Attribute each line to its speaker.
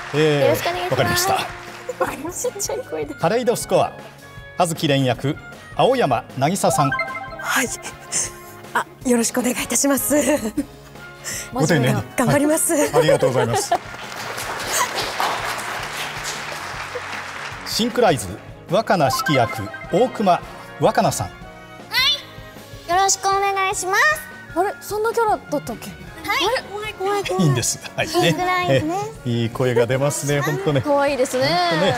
Speaker 1: よろしくお願いします。
Speaker 2: わかりました。
Speaker 1: ちっちゃい声で。
Speaker 2: カレイドスコア、葉月蓮役青山渚さん。
Speaker 3: はい。よろしくお願いいたします。
Speaker 2: ご丁寧に
Speaker 3: 頑張ります。
Speaker 2: ありがとうございます。シンクライズ若菜式役大熊若菜さん。
Speaker 4: よろしくお願いします。
Speaker 1: あれ、そんなキャラだったっけ？
Speaker 4: 怖い
Speaker 2: いいんです。はいね。いい声が出ますね。本当ね。
Speaker 1: 可愛いですね。